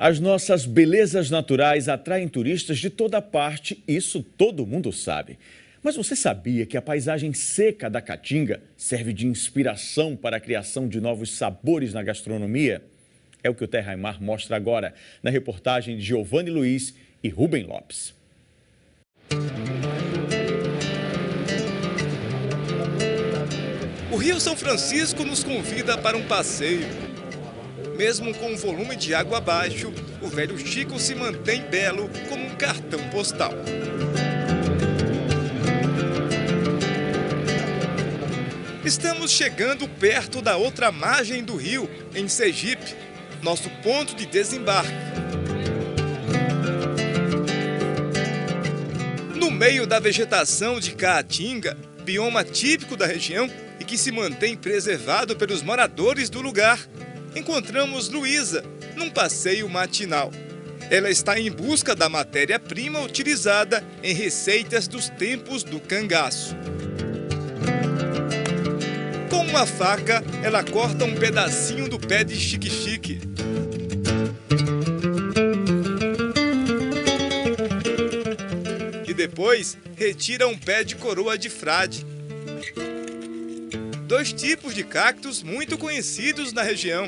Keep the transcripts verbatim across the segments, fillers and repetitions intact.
As nossas belezas naturais atraem turistas de toda parte, isso todo mundo sabe. Mas você sabia que a paisagem seca da Caatinga serve de inspiração para a criação de novos sabores na gastronomia? É o que o Terra e Mar mostra agora, na reportagem de Giovanni Luiz e Rubem Lopes. O Rio São Francisco nos convida para um passeio. Mesmo com o volume de água baixo, o Velho Chico se mantém belo como um cartão postal. Estamos chegando perto da outra margem do rio, em Sergipe, nosso ponto de desembarque. No meio da vegetação de Caatinga, bioma típico da região e que se mantém preservado pelos moradores do lugar, encontramos Luísa num passeio matinal. Ela está em busca da matéria-prima utilizada em receitas dos tempos do cangaço. Com uma faca, ela corta um pedacinho do pé de xique-xique. E depois, retira um pé de coroa de frade. Dois tipos de cactos muito conhecidos na região.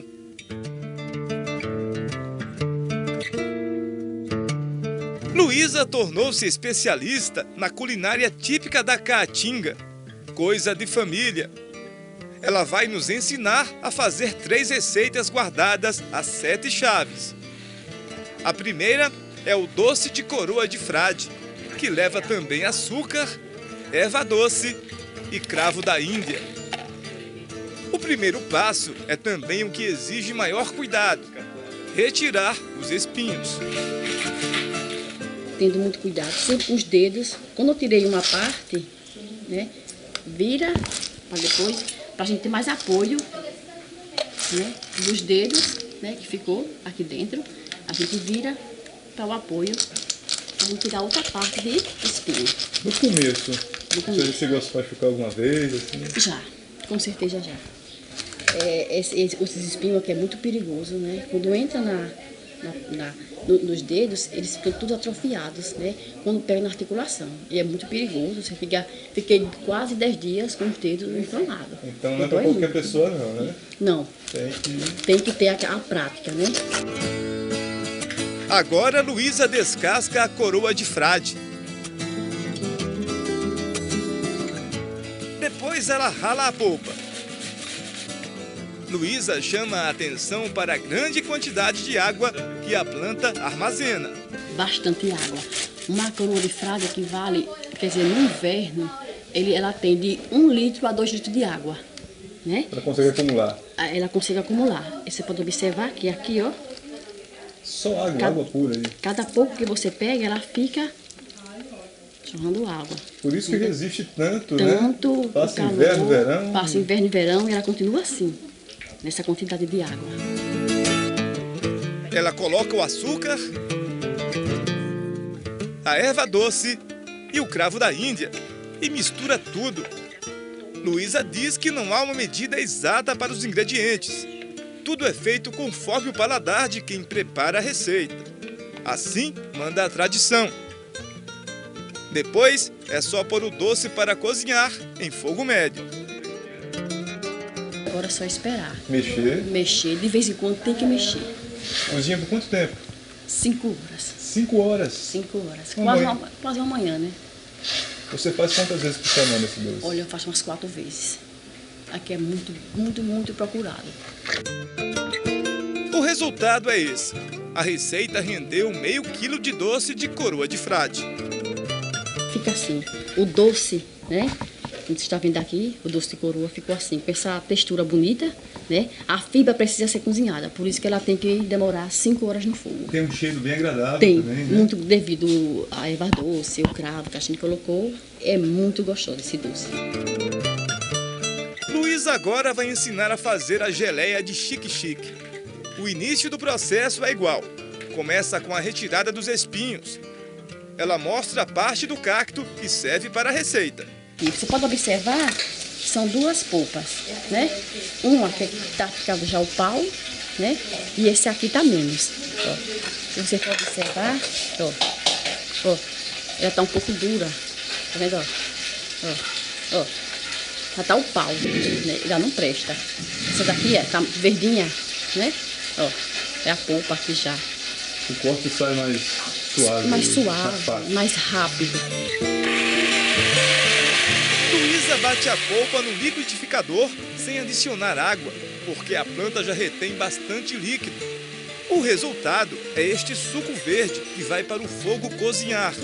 Luísa tornou-se especialista na culinária típica da Caatinga, coisa de família. Ela vai nos ensinar a fazer três receitas guardadas a sete chaves. A primeira é o doce de coroa de frade, que leva também açúcar, erva doce e cravo da Índia. O primeiro passo é também o que exige maior cuidado: retirar os espinhos. Tendo muito cuidado, sempre com os dedos. Quando eu tirei uma parte, né, vira para depois, para a gente ter mais apoio, né, dos dedos, né, que ficou aqui dentro. A gente vira para o apoio, para a gente tirar outra parte de espinho. No começo, No começo. Você chegou a se machucar alguma vez? Assim? Já, com certeza já. É, esse, esse, esses espinhos aqui é muito perigoso, né? Quando entra na, na, na, no, nos dedos, eles ficam todos atrofiados, né? Quando pega na articulação. E é muito perigoso. Você fica, fiquei quase dez dias com os dedos inflamados. Então não é para qualquer pessoa não, né? Não. Tem que, Tem que ter a, a prática, né? Agora Luísa descasca a coroa de frade. Depois ela rala a polpa. Luísa chama a atenção para a grande quantidade de água que a planta armazena. Bastante água. Uma coroa de frade equivale, quer dizer, no inverno, ele, ela tem de um litro a dois litros de água, né? ela consegue acumular. Ela consegue acumular. E você pode observar que aqui, ó, Só água, Cada- água pura aí. cada pouco que você pega, ela fica jorrando água. Por isso que resiste tanto, Tanto né? o Passa calor, inverno, verão. Passa inverno e verão e ela continua assim, nessa quantidade de água. Ela coloca o açúcar, a erva doce e o cravo da Índia e mistura tudo. Luísa diz que não há uma medida exata para os ingredientes. Tudo é feito conforme o paladar de quem prepara a receita. Assim manda a tradição. Depois é só pôr o doce para cozinhar em fogo médio. Agora é só esperar. Mexer. Mexer, de vez em quando tem que mexer. Cozinha por quanto tempo? Cinco horas. Cinco horas. Cinco horas. Uma Quase manhã. uma, quase uma manhã, né? Você faz quantas vezes por semana esse doce? Olha, eu faço umas quatro vezes. Aqui é muito, muito, muito procurado. O resultado é esse. A receita rendeu meio quilo de doce de coroa de frade. Fica assim, o doce, né? Como você está vendo aqui, o doce de coroa ficou assim, com essa textura bonita, né? A fibra precisa ser cozinhada, por isso que ela tem que demorar cinco horas no fogo. Tem um cheiro bem agradável Tem, também, né? muito devido à erva doce, o cravo que a gente colocou, é muito gostoso esse doce. Luísa agora vai ensinar a fazer a geleia de xique-xique. O início do processo é igual. Começa com a retirada dos espinhos. Ela mostra a parte do cacto que serve para a receita. E você pode observar, são duas polpas, né? Uma que está ficando já o pau né? E esse aqui tá menos. Ó. Se você for observar, ó, ó, ela tá um pouco dura, tá vendo, ó? Ó, ó, já tá o pau, né? Ela não presta. Essa daqui é, tá verdinha, né? Ó, é a polpa aqui já. O corte sai mais suave. Mais suave, mais rápido. Luísa bate a polpa no liquidificador sem adicionar água, porque a planta já retém bastante líquido. O resultado é este suco verde que vai para o fogo cozinhar.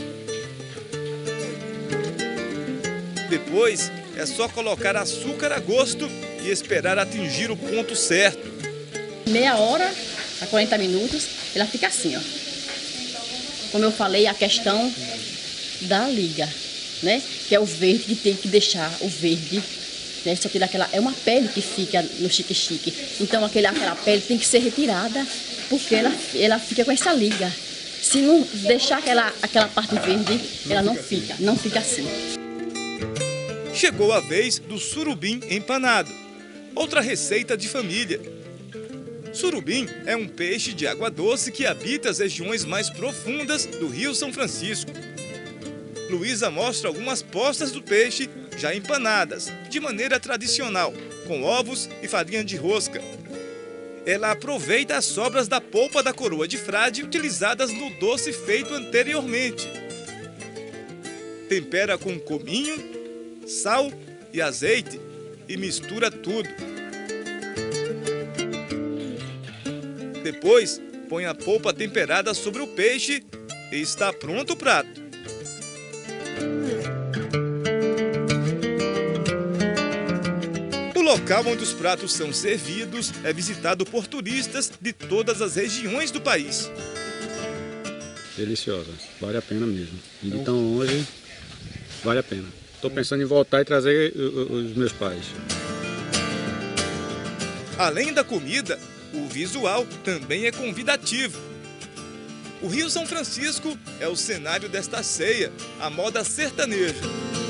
Depois é só colocar açúcar a gosto e esperar atingir o ponto certo. Meia hora a quarenta minutos, ela fica assim, ó. Como eu falei, a questão da liga, né? Que é o verde que tem que deixar o verde, né? Só que daquela, é uma pele que fica no chique-chique. Então aquele, aquela pele tem que ser retirada, porque ela, ela fica com essa liga. Se não deixar aquela, aquela parte verde, ela não fica, não fica assim. Chegou a vez do surubim empanado, outra receita de família. Surubim é um peixe de água doce que habita as regiões mais profundas do Rio São Francisco. Luísa mostra algumas postas do peixe já empanadas, de maneira tradicional, com ovos e farinha de rosca. Ela aproveita as sobras da polpa da coroa de frade utilizadas no doce feito anteriormente. Tempera com cominho, sal e azeite e mistura tudo. Depois, põe a polpa temperada sobre o peixe e está pronto o prato. O local onde os pratos são servidos é visitado por turistas de todas as regiões do país. Deliciosa, vale a pena mesmo. E de tão longe, vale a pena. Estou pensando em voltar e trazer os meus pais. Além da comida, o visual também é convidativo. O Rio São Francisco é o cenário desta ceia, a moda sertaneja.